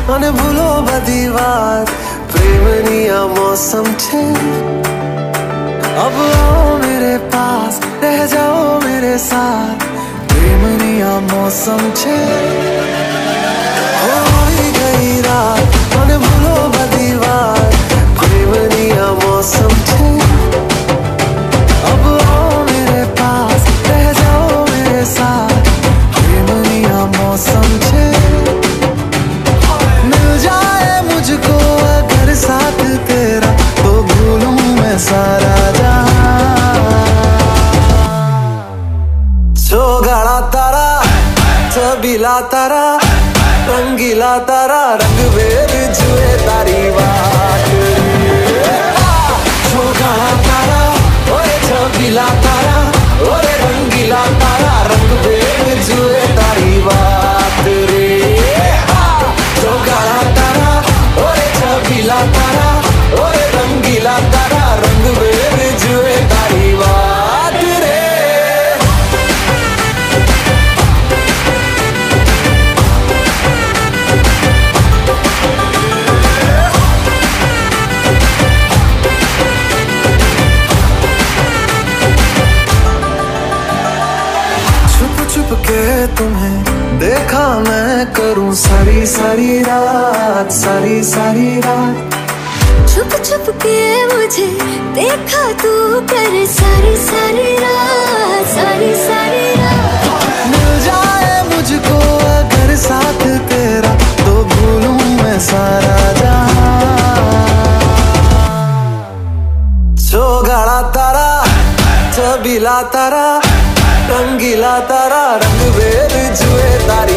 અને ભૂલો બધી વાત પ્રેમની આ मौसम છે अब आओ मेरे पास रह जाओ मेरे साथ प्रेमनी आ मौसम छे होई गई रात મને ભૂલો બધી વાત प्रेमनी आ मौसम छे अब आओ मेरे पास रह जाओ मेरे साथ प्रेमनी आ मौसम छे मिल जाए मुझको अगर साथ तेरा तो भूलूं मैं सारा गाड़ा तारा छबीला तारा रंगीला तारा रंग बेर जुए तारी बात गाड़ा तारा ओए छबीला तारा ओए रंगीला तारा रंग बेर जुए तारी बात रे गाड़ा तारा ओए छबीला तारा ओए रंगीला तारा रंग बेर जुए तारी बात रे के तुम्हें देखा मैं करूं सारी सारी रात छुप छुप के मुझे देखा तू कर सारी सारी रात मिल जाए मुझको अगर साथ तेरा तो भूलूं मैं सारा जहां गाड़ा तारा छबीला तारा रंगीला तारा रंग बेर जुए तारी